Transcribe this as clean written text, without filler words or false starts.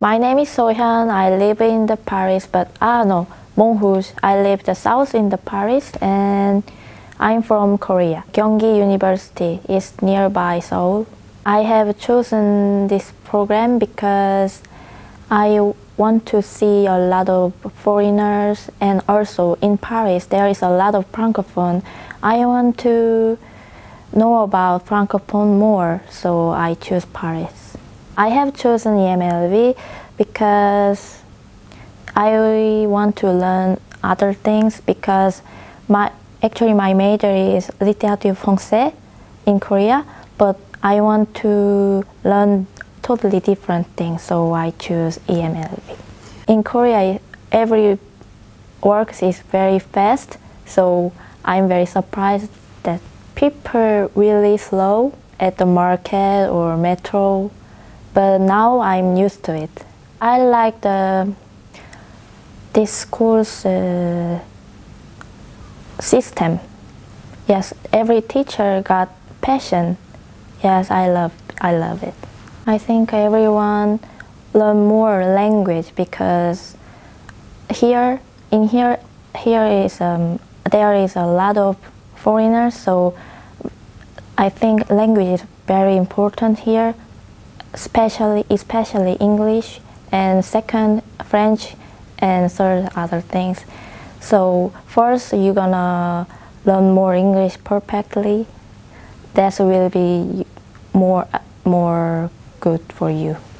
My name is Sohyun. I live in the Paris, but no, Monghus. I live the south in the Paris, and I'm from Korea. Gyeonggi University is nearby Seoul. I have chosen this program because I want to see a lot of foreigners, and also in Paris there is a lot of Francophone. I want to know about Francophone more, so I choose Paris. I have chosen EMLV because I want to learn other things, because actually my major is littérature française in Korea, but I want to learn totally different things, so I choose EMLV. In Korea, every work is very fast, so I'm very surprised that people really slow at the market or metro, but now I'm used to it. I like this school's system. Yes, every teacher got passion. Yes, I love it. I think everyone learn more language, because there is a lot of foreigners, so I think language is very important here, especially English, and second French, and third other things. So first you're gonna learn more English perfectly. That will be more good for you.